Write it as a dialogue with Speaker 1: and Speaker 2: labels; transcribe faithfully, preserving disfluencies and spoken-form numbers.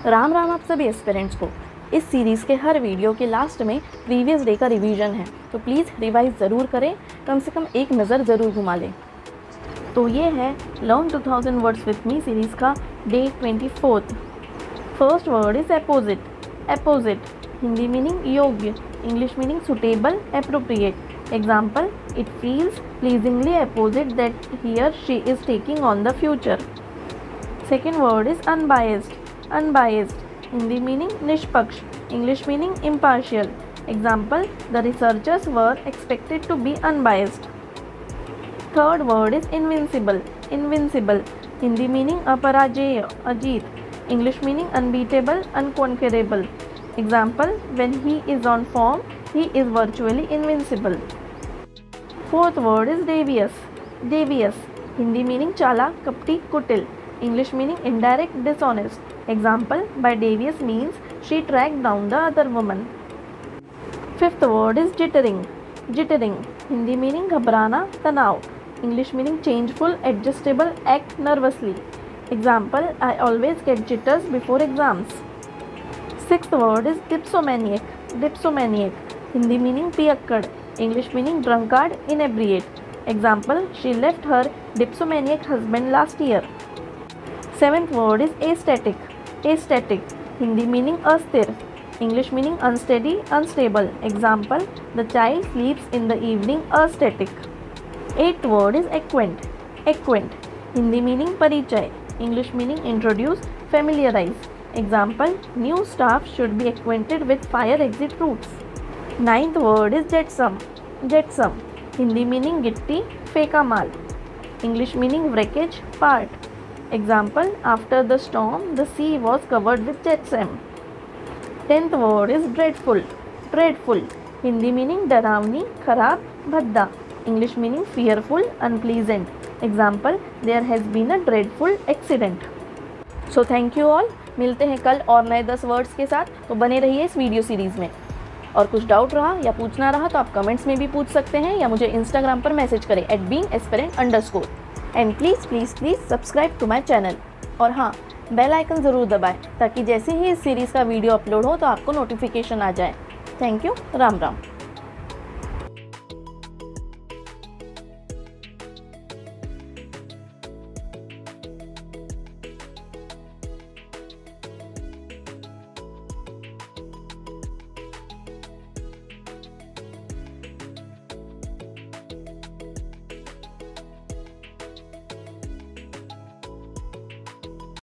Speaker 1: राम राम आप सभी एस्पिरेंट्स को। इस सीरीज़ के हर वीडियो के लास्ट में प्रीवियस डे का रिवीजन है, तो प्लीज़ रिवाइज ज़रूर करें, कम से कम एक नज़र ज़रूर घुमा लें। तो ये है learn two thousand words with me series का day twenty fourth. First word is opposite. Opposite Hindi meaning योग्य, English meaning suitable, appropriate. Example, it feels pleasingly opposite that he और she is taking on the future. Second word is unbiased. Unbiased Hindi meaning निष्पक्ष, English meaning impartial. Example, the researchers were expected to be unbiased. Third word is invincible. Invincible Hindi meaning अपराजेय, अजीत, English meaning unbeatable, unconquerable. Example, when he is on form, he is virtually invincible. Fourth word is devious. Devious Hindi meaning चालाक, कपटी, कुटिल, English meaning indirect, dishonest. Example, by devious means she tracked down the other woman. Fifth word is jittering. Jittering Hindi meaning घबराना, तनाव, English meaning changeful, adjustable, act nervously. Example, I always get jitters before exams. Sixth word is dipsomaniac. Dipsomaniac Hindi meaning पियक्कड़, English meaning drunkard, inebriate. Example, she left her dipsomaniac husband last year. Seventh word is aesthetic. Aesthetic Hindi meaning अस्थिर, English meaning unsteady, unstable. Example, the child sleeps in the evening aesthetic. Eighth word is acquaint. Acquaint Hindi meaning परिचय, English meaning introduce, familiarize. Example, new staff should be acquainted with fire exit routes. Ninth word is jetsam. Jetsam Hindi meaning गिट्टी, फेंका माल, English meaning wreckage, part. Example, after the storm, the sea was covered with jetsam. Tenth word is dreadful. Dreadful Hindi meaning डरावनी, खराब, भद्दा, English meaning fearful, unpleasant. Example, there has been a dreadful accident. So thank you all. मिलते हैं कल और नए दस words के साथ, तो बने रहिए इस वीडियो सीरीज़ में। और कुछ डाउट रहा या पूछना रहा तो आप कमेंट्स में भी पूछ सकते हैं या मुझे इंस्टाग्राम पर मैसेज करें at being aspirant underscore. And please please please subscribe to my channel. और हाँ, बेल आइकन ज़रूर दबाएं ताकि जैसे ही इस सीरीज़ का वीडियो अपलोड हो तो आपको नोटिफिकेशन आ जाए। Thank you. राम राम।